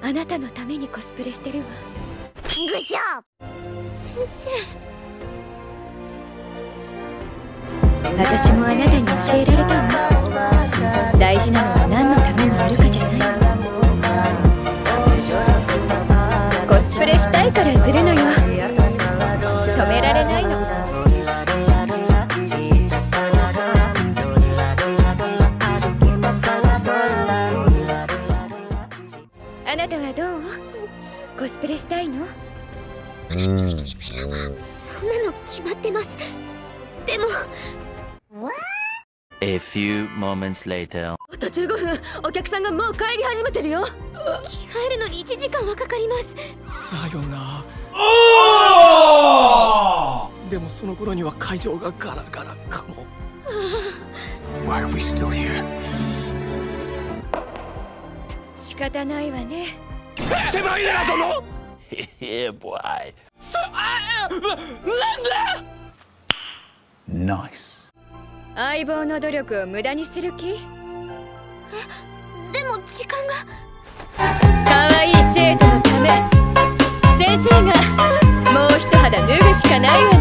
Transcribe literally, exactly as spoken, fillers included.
あなたのためにコスプレしてるわ。 グッジョブ。先生、私もあなたに教えられたわ。大事なのは何のためにやるかじゃないの。コスプレしたいからするのよ。止められないの。あなたはどう？コスプレしたいの？ うん、そんなの決まってます。でも A few moments later。 あとじゅうごふん、お客さんがもう帰り始めてるよ。 着替えるのにいちじかんはかかります。 さよな。でもその頃には会場がガラガラかも。 Why are we still here? 仕方ないわね。 手前だ殿。 Yeah, boy。 さあ、なんだ。 Nice。 相棒の努力を無駄にする気？ え、でも時間が。 可愛い生徒のため、先生がもう一肌脱ぐしかないわ。